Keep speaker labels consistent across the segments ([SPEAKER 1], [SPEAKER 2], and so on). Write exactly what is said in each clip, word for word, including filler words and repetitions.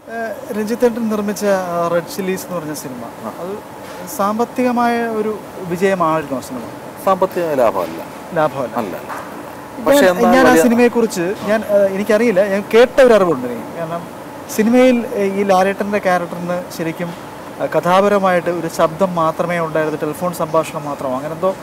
[SPEAKER 1] രഞ്ജിത്തേട്ടൻ നിർമ്മിച്ച red chillies എന്ന് പറഞ്ഞ സിനിമ അത് സാമ്പത്തികമായ ഒരു വിജയമായിരുന്നു. ആ സിനിമ
[SPEAKER 2] സാമ്പത്തിക ലാഭമല്ല
[SPEAKER 1] ലാഭമല്ല
[SPEAKER 2] അല്ല.
[SPEAKER 1] പക്ഷേ ഞാൻ ആ സിനിമയെക്കുറിച്ച് ഞാൻ എനിക്കറിയില്ല, ഞാൻ കേട്ട ഒരു അറിവുണ്ട് എനിക്ക്. കാരണം സിനിമയിൽ ഈ ലാലേട്ടൻ്റെ ക്യാരക്ടറിന് ശരിക്കും കഥാപരമായിട്ട് ഒരു ശബ്ദം മാത്രമേ ഉണ്ടായിരുന്നു, ടെലിഫോൺ സംഭാഷണം മാത്രമോ അങ്ങനെ എന്തോ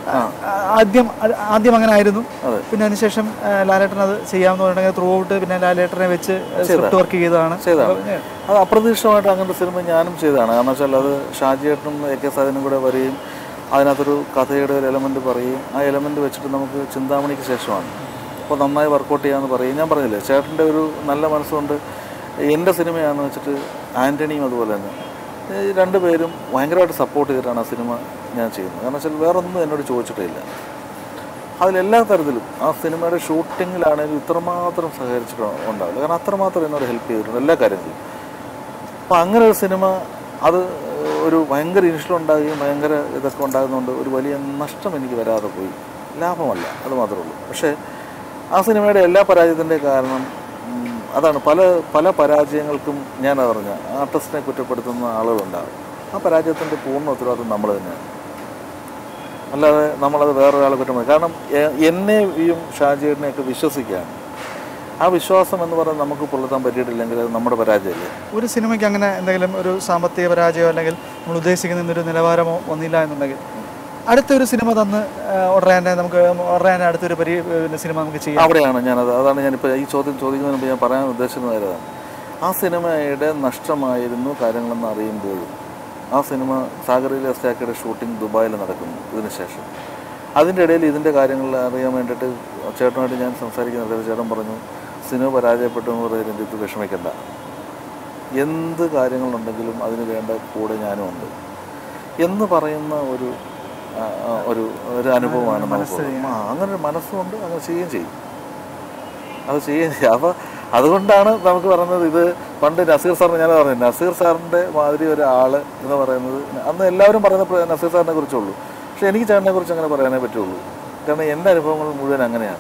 [SPEAKER 1] ആദ്യം ആദ്യം അങ്ങനെ ആയിരുന്നു. പിന്നെ അതിനുശേഷം ലാലേട്ടൻ അത് ചെയ്യാമെന്ന് പറഞ്ഞിട്ടുണ്ടെങ്കിൽ ത്രൂ ഔട്ട് പിന്നെ ലാലേട്ടനെ വെച്ച് സ്ക്രിപ്റ്റ് വർക്ക് ചെയ്തതാണ്.
[SPEAKER 2] അത് അപ്രതീക്ഷിതമായിട്ട് അങ്ങനത്തെ സിനിമ ഞാനും ചെയ്തതാണ്. കാരണം വെച്ചാൽ അത് ഷാജിയേട്ടനും എ കെ സാജനും കൂടെ വരികയും അതിനകത്തൊരു കഥയുടെ ഒരു എലമെൻറ്റ് പറയും. ആ എലമെൻറ്റ് വെച്ചിട്ട് നമുക്ക് ചിന്താമണിക്ക് ശേഷമാണ് അപ്പോൾ നന്നായി വർക്കൗട്ട് ചെയ്യാമെന്ന് പറയും. ഞാൻ പറഞ്ഞില്ലേ ചേട്ടൻ്റെ ഒരു നല്ല മനസ്സുകൊണ്ട് എൻ്റെ സിനിമയാണെന്ന് വെച്ചിട്ട് ആൻ്റണിയും അതുപോലെ തന്നെ രണ്ടുപേരും ഭയങ്കരമായിട്ട് സപ്പോർട്ട് ചെയ്തിട്ടാണ് ആ സിനിമ ഞാൻ ചെയ്യുന്നത്. കാരണം വെച്ചാൽ വേറൊന്നും എന്നോട് ചോദിച്ചിട്ടില്ല. അതിലെല്ലാ തരത്തിലും ആ സിനിമയുടെ ഷൂട്ടിങ്ങിലാണെങ്കിലും ഇത്രമാത്രം സഹകരിച്ചിട്ടുണ്ടാവില്ല. കാരണം അത്രമാത്രം എന്നോട് ഹെൽപ്പ് ചെയ്തിട്ടുണ്ട് എല്ലാ കാര്യത്തിലും. അപ്പോൾ അങ്ങനെ ഒരു സിനിമ അത് ഒരു ഭയങ്കര ഇനിഷ്യലുണ്ടാകുകയും ഭയങ്കര ഇതൊക്കെ ഉണ്ടാകുന്നതുകൊണ്ട് ഒരു വലിയ നഷ്ടം എനിക്ക് വരാതെ പോയി. ലാഭമല്ല, അത് മാത്രമേ ഉള്ളൂ. പക്ഷേ ആ സിനിമയുടെ എല്ലാ പരാജയത്തിൻ്റെ കാരണം അതാണ്. പല പല പരാജയങ്ങൾക്കും ഞാൻ പറഞ്ഞ ആർട്ടിസ്റ്റിനെ കുറ്റപ്പെടുത്തുന്ന ആളുകളുണ്ടാകും. ആ പരാജയത്തിൻ്റെ പൂർണ്ണ ഉത്തരവാദിത്വം നമ്മൾ തന്നെയാണ്, അല്ലാതെ നമ്മളത് വേറൊരാളെ കുറ്റം പറയും. കാരണം എന്നെയും ഷാജിയേട്ടനെയൊക്കെ വിശ്വസിക്കുകയാണ്. ആ വിശ്വാസം എന്ന് പറയുന്നത് നമുക്ക് പുലർത്താൻ പറ്റിയിട്ടില്ലെങ്കിൽ അത് നമ്മുടെ പരാജയമല്ലേ.
[SPEAKER 1] ഒരു സിനിമയ്ക്ക് അങ്ങനെ എന്തെങ്കിലും ഒരു സാമ്പത്തിക പരാജയമോ അല്ലെങ്കിൽ നമ്മൾ ഉദ്ദേശിക്കുന്ന ഒരു നിലവാരമോ വന്നില്ല എന്നുണ്ടെങ്കിൽ അടുത്തൊരു സിനിമ തന്ന് ഉടനെ നമുക്ക് ഉടനെ അടുത്തൊരു പരി സിനിമ നമുക്ക് ചെയ്യാം.
[SPEAKER 2] അവിടെയാണ് ഞാനത് അതാണ് ഞാനിപ്പോൾ ഈ ചോദ്യം ചോദിക്കുന്നതിന് മുമ്പ് ഞാൻ പറയാൻ ഉദ്ദേശിക്കുന്നതാണ്. ആ സിനിമയുടെ നഷ്ടമായിരുന്നു കാര്യങ്ങളെന്ന് അറിയുമ്പോഴും ആ സിനിമ സാഗറിലെ സ്റ്റാക്കയുടെ ഷൂട്ടിംഗ് ദുബായിൽ നടക്കുന്നു. ഇതിന് ശേഷം അതിൻ്റെ ഇടയിൽ ഇതിൻ്റെ കാര്യങ്ങൾ അറിയാൻ വേണ്ടിയിട്ട് ചേട്ടനായിട്ട് ഞാൻ സംസാരിക്കുന്നുണ്ട്. ചേട്ടൻ പറഞ്ഞു സിനിമ പരാജയപ്പെട്ടു എന്ന് പറയുന്ന രഞ്ജിത്ത് വിഷമിക്കണ്ട, എന്ത് കാര്യങ്ങളുണ്ടെങ്കിലും അതിന് വേണ്ട കൂടെ ഞാനും ഉണ്ട് എന്ന് പറയുന്ന ഒരു ഒരു ഒരു അനുഭവമാണ് നമുക്ക്. ആ അങ്ങനെ ഒരു മനസ്സുകൊണ്ട് അങ്ങനെ ചെയ്യുകയും ചെയ്യും, അത് ചെയ്യുകയും ചെയ്യും. അപ്പോൾ അതുകൊണ്ടാണ് നമുക്ക് പറയുന്നത് ഇത് പണ്ട് നസീർ സാറിന് ഞാൻ പറഞ്ഞത് നസീർ സാറിൻ്റെ മാതിരി ഒരാൾ എന്ന് പറയുന്നത് അന്ന് എല്ലാവരും പറയുന്ന നസീർ സാറിനെ കുറിച്ചുള്ളൂ. പക്ഷെ എനിക്ക് ചേട്ടനെ കുറിച്ച് അങ്ങനെ പറയാനേ പറ്റുള്ളൂ. കാരണം എൻ്റെ അനുഭവങ്ങൾ മുഴുവൻ അങ്ങനെയാണ്.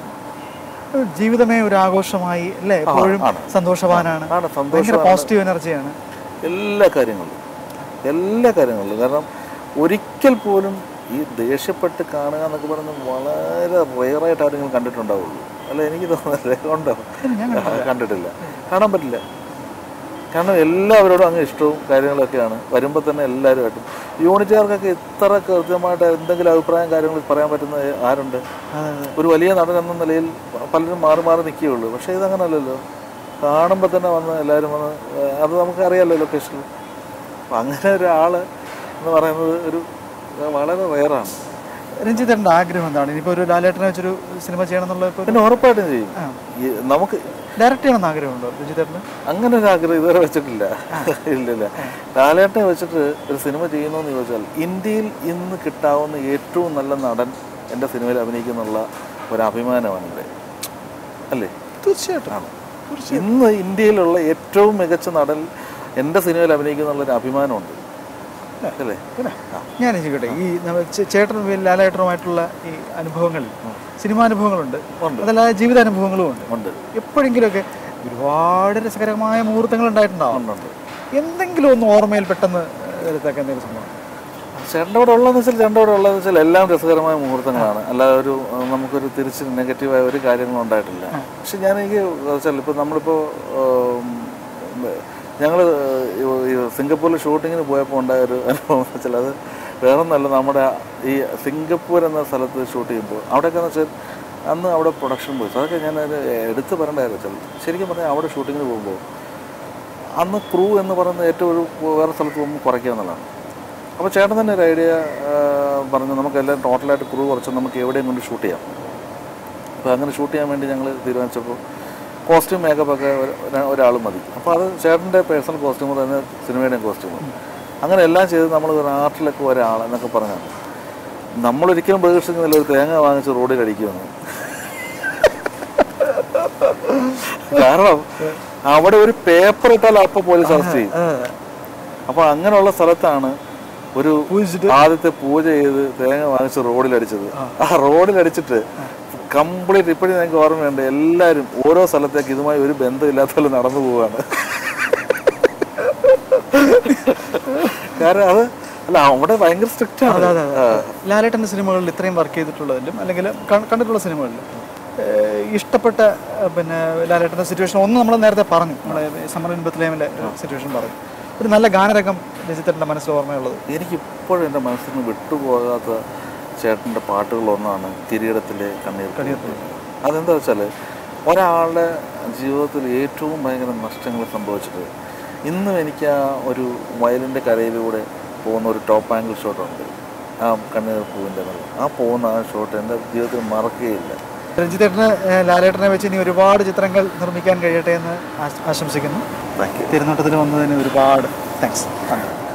[SPEAKER 1] ജീവിതമേ ഒരു ആഘോഷമായി അല്ലേ, എപ്പോഴും സന്തോഷവാനാണ്, ഭയങ്കര പോസിറ്റീവ് എനർജിയാണ്
[SPEAKER 2] എല്ലാ കാര്യങ്ങളിലും എല്ലാ കാര്യങ്ങളിലും. കാരണം ഒരിക്കൽ പോലും ഈ ദേഷ്യപ്പെട്ട് കാണുക എന്നൊക്കെ പറയുന്നത് വളരെ റെയറായിട്ട് ആരെങ്കിലും കണ്ടിട്ടുണ്ടാവുള്ളൂ. അല്ല എനിക്ക് തോന്നുന്നില്ല, ഉണ്ടോ? കണ്ടിട്ടില്ല, കാണാൻ പറ്റില്ല. കാരണം എല്ലാവരോടും അങ്ങ് ഇഷ്ടവും കാര്യങ്ങളൊക്കെയാണ്. വരുമ്പോൾ തന്നെ എല്ലാവരുമായിട്ടും യൂണിറ്റുകാർക്കൊക്കെ ഇത്ര കൃത്യമായിട്ട് എന്തെങ്കിലും അഭിപ്രായം കാര്യങ്ങൾ പറയാൻ പറ്റുന്ന ആരുണ്ട്? ഒരു വലിയ നടൻ എന്ന നിലയിൽ പലരും മാറി മാറി നിൽക്കുകയുള്ളൂ. പക്ഷേ ഇതങ്ങനല്ലല്ലോ, കാണുമ്പോൾ തന്നെ വന്ന് എല്ലാവരും വന്ന് അത് നമുക്കറിയാമല്ലോ ലൊക്കേഷനിൽ. അപ്പം അങ്ങനെ ഒരാൾ എന്ന് പറയുന്നത് ഒരു വളരെ റെയറാണ്.
[SPEAKER 1] രഞ്ജിത്തേട്ടൻ്റെ ആഗ്രഹം എന്താണ്? ഇനിയിപ്പോൾ ഒരു ലാലേട്ടനെ വെച്ചൊരു സിനിമ ചെയ്യണം എന്നുള്ള
[SPEAKER 2] പിന്നെ ഉറപ്പായിട്ടും ചെയ്യും. നമുക്ക്
[SPEAKER 1] ഡയറക്റ്റ് ചെയ്യണമെന്ന് ആഗ്രഹമുണ്ടോ രഞ്ജിത്തേട്ടന്?
[SPEAKER 2] അങ്ങനെ ഒരു ആഗ്രഹം ഇതുവരെ വെച്ചിട്ടില്ല. ഇല്ലില്ല. ലാലേട്ടനെ വെച്ചിട്ട് ഒരു സിനിമ ചെയ്യുന്നതെന്ന് ചോദിച്ചാൽ ഇന്ത്യയിൽ ഇന്ന് കിട്ടാവുന്ന ഏറ്റവും നല്ല നടൻ എൻ്റെ സിനിമയിൽ അഭിനയിക്കുന്നുള്ള ഒരു അഭിമാനമാണ് ഇവിടെ, അല്ലേ?
[SPEAKER 1] തീർച്ചയായിട്ടും.
[SPEAKER 2] ഇന്ന് ഇന്ത്യയിലുള്ള ഏറ്റവും മികച്ച നടൻ എൻ്റെ സിനിമയിൽ അഭിനയിക്കുന്നുള്ളൊരു അഭിമാനമുണ്ട്, അല്ലേ?
[SPEAKER 1] ഞാൻ ചോദിക്കട്ടെ, ഈ ചേട്ടൻ ലാലേട്ടനുമായിട്ടുള്ള ഈ അനുഭവങ്ങൾ, സിനിമാനുഭവങ്ങളുണ്ട്, അതല്ലാതെ ജീവിതാനുഭവങ്ങളും ഉണ്ട്. എപ്പോഴെങ്കിലുമൊക്കെ ഒരുപാട് രസകരമായ മുഹൂർത്തങ്ങൾ ഉണ്ടായിട്ടുണ്ടാവും. എന്തെങ്കിലും ഒന്ന് ഓർമ്മയിൽ പെട്ടെന്ന് എടുത്തൊക്കെ എന്തെങ്കിലും സംഭവം
[SPEAKER 2] ചേട്ടൻ്റെ കൂടെ ഉള്ളതെന്ന് വെച്ചാൽ ചേട്ടൻ്റെ കൂടെ ഉള്ളതെന്ന് വെച്ചാൽ എല്ലാം രസകരമായ മുഹൂർത്തങ്ങളാണ്. അല്ലാതെ ഒരു നമുക്കൊരു തിരിച്ച് നെഗറ്റീവായ ഒരു കാര്യങ്ങളും ഉണ്ടായിട്ടില്ല. പക്ഷെ ഞാൻ എനിക്ക് വെച്ചാൽ ഇപ്പോൾ നമ്മളിപ്പോൾ ഞങ്ങൾ സിംഗപ്പൂരിൽ ഷൂട്ടിങ്ങിന് പോയപ്പോൾ ഉണ്ടായ ഒരു അനുഭവം എന്ന് വെച്ചാൽ അത് വേറൊന്നല്ല, നമ്മുടെ ഈ സിംഗപ്പൂർ എന്ന സ്ഥലത്ത് ഷൂട്ട് ചെയ്യുമ്പോൾ അവിടെയൊക്കെ എന്ന് വെച്ചാൽ അന്ന് അവിടെ പ്രൊഡക്ഷൻ പോയി. അതൊക്കെ ഞാൻ എടുത്ത് പറയേണ്ടതായിരുന്നു വെച്ചാൽ ശരിക്കും പറഞ്ഞാൽ അവിടെ ഷൂട്ടിങ്ങിന് പോകുമ്പോൾ അന്ന് ക്രൂ എന്ന് പറയുന്നത് ഏറ്റവും ഒരു വേറെ സ്ഥലത്ത് പോകുമ്പോൾ കുറയ്ക്കുക എന്നുള്ളതാണ്. അപ്പോൾ ചേട്ടൻ തന്നെ ഒരു ഐഡിയ പറഞ്ഞു, നമുക്കെല്ലാം ടോട്ടലായിട്ട് ക്രൂ കുറച്ച് നമുക്ക് എവിടെയും കൊണ്ട് ഷൂട്ട് ചെയ്യാം. അപ്പോൾ അങ്ങനെ ഷൂട്ട് ചെയ്യാൻ വേണ്ടി ഞങ്ങൾ തീരുമാനിച്ചപ്പോൾ കോസ്റ്റ്യൂം മേക്കപ്പൊക്കെ ഒരാൾ മതി. അപ്പോൾ അത് ചേട്ടൻ്റെ പേഴ്സണൽ കോസ്റ്റ്യൂമർ തന്നെ സിനിമയുടെയും കോസ്റ്റ്യൂമർ, അങ്ങനെ എല്ലാം ചെയ്ത് നമ്മൾ ഒരു ആർട്ടിലൊക്കെ ഒരാൾ എന്നൊക്കെ പറഞ്ഞാണ്. നമ്മളൊരിക്കലും പ്രതീക്ഷിക്കുന്നില്ല ഒരു തേങ്ങ വാങ്ങിച്ച് റോഡിൽ അടിക്കുമെന്ന്. കാരണം അവിടെ ഒരു പേപ്പർ ഇട്ടാൽ അപ്പോൾ പോലീസ് അറസ്റ്റ് ചെയ്യും. അപ്പോൾ അങ്ങനെയുള്ള സ്ഥലത്താണ് ഒരു ആദ്യത്തെ പൂജ ചെയ്ത് തേങ്ങ വാങ്ങിച്ച് റോഡിലടിച്ചത്. ആ റോഡിലടിച്ചിട്ട് കംപ്ലീറ്റ് ഇപ്പോഴും ഞങ്ങൾക്ക് ഓർമ്മയുണ്ട്, എല്ലാവരും ഓരോ സ്ഥലത്തേക്ക് ഇതുമായി ഒരു ബന്ധമില്ലാത്ത പോലെ നടന്നു പോവുകയാണ്. കാരണം അത് അല്ല അവിടെ ഭയങ്കര സ്ട്രിക്റ്റ് ആണ്.
[SPEAKER 1] അതെ അതെ ലാലേട്ടൻ്റെ സിനിമകളിൽ ഇത്രയും വർക്ക് ചെയ്തിട്ടുള്ളതിലും അല്ലെങ്കിൽ കണ്ടിട്ടുള്ള സിനിമകളിൽ ഇഷ്ടപ്പെട്ട പിന്നെ ലാലേട്ടൻ്റെ സിറ്റുവേഷൻ ഒന്ന് നമ്മൾ നേരത്തെ പറഞ്ഞു, നമ്മുടെ സമരം ബത്ലഹേമിലെ സിറ്റുവേഷൻ പറഞ്ഞു. ഒരു നല്ല ഗാനരംഗം രജിത്തേട്ടൻ്റെ മനസ്സിൽ ഓർമ്മയുള്ളത്?
[SPEAKER 2] എനിക്കിപ്പോഴും എൻ്റെ മനസ്സിൽ നിന്ന് വിട്ടുപോകാത്ത ചേട്ടൻ്റെ പാട്ടുകളൊന്നാണ് കിരീടത്തിലെ കണ്ണീർ കണ്ണീർ. അതെന്താ വെച്ചാൽ ഒരാളുടെ ജീവിതത്തിൽ ഏറ്റവും ഭയങ്കര നഷ്ടങ്ങൾ സംഭവിച്ചിട്ട് ഇന്നും എനിക്ക് ആ ഒരു വയലിൻ്റെ കരയിലൂടെ പോകുന്ന ഒരു ടോപ്പ് ആംഗിൾ ഷോട്ടുണ്ട്, ആ കണ്ണീർ പൂവിൻ്റെ വെള്ളം. ആ പോകുന്ന ആ ഷോട്ട് എൻ്റെ ജീവിതത്തിൽ മറക്കുകയില്ല.
[SPEAKER 1] രഞ്ജിത്തേട്ടന് ലാലേട്ടനെ വെച്ച് ഇനി ഒരുപാട് ചിത്രങ്ങൾ നിർമ്മിക്കാൻ കഴിയട്ടെ എന്ന് ആശംസിക്കുന്നു.
[SPEAKER 2] Thank you.
[SPEAKER 1] തിരുനോട്ടത്തിൽ വന്നതിന് ഒരുപാട് താങ്ക്സ്.